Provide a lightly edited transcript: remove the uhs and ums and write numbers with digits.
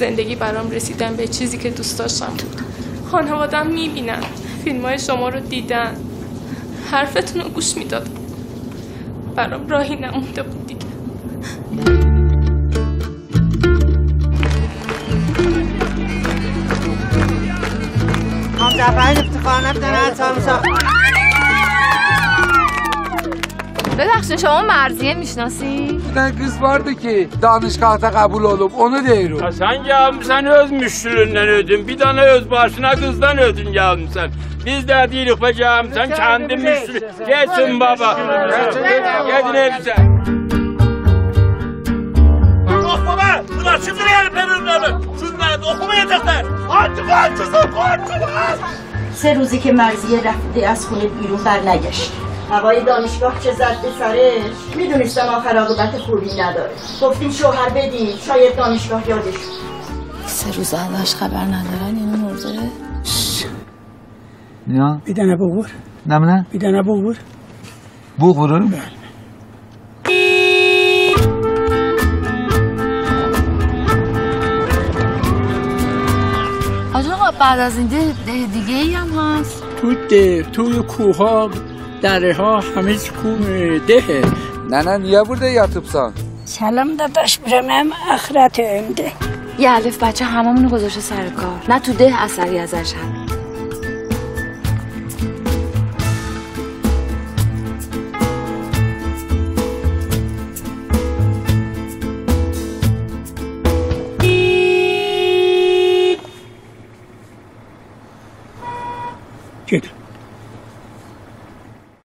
زندگی برام رسیدن به چیزی که دوست داشتم بود. خانوادم میبینن، فیلم‌های شما رو دیدن، حرفتون رو گوش میدادن. برام راهی نمونده بود دیگه. جعفر افتخار نفتن ببخشید شما مرضیه میشناسی؟ Ne kız vardı ki danışgahta kabul olup onu diyorum. Ya sen gelmişsen öz müştüründen ödün. Bir tane öz başına kızdan ödün gelmişsen. Biz de değilik be gelmişsen kendi müştürü. Geçsin baba. Gidin elbise. Oh baba! Bunlar şimdi yani perunları. Şunlar okumayacaklar. Artık سه روزی که مرضیه رفته از خونه بیرون برنگشت. هوای دانشگاه که زد به سرش میدونستم آخر عاقبت خوبی نداره. گفتیم شوهر بدیم شاید دانشگاه یادش. 3 روز ازش خبر ندارن اینو مرده؟ Ya Bir tane bu vur. ne lan? Bir tane bu vur. Bu vururum. آقا بعد از این ده دیگه ای هم هست؟ توی کوها دره ها همه دهه. Nene niye burada yatıpsan? سلام داداش برم آخرت امده یه الف بچه هممونو گذاشته سر کار، نه تو ده اثری ازش هم.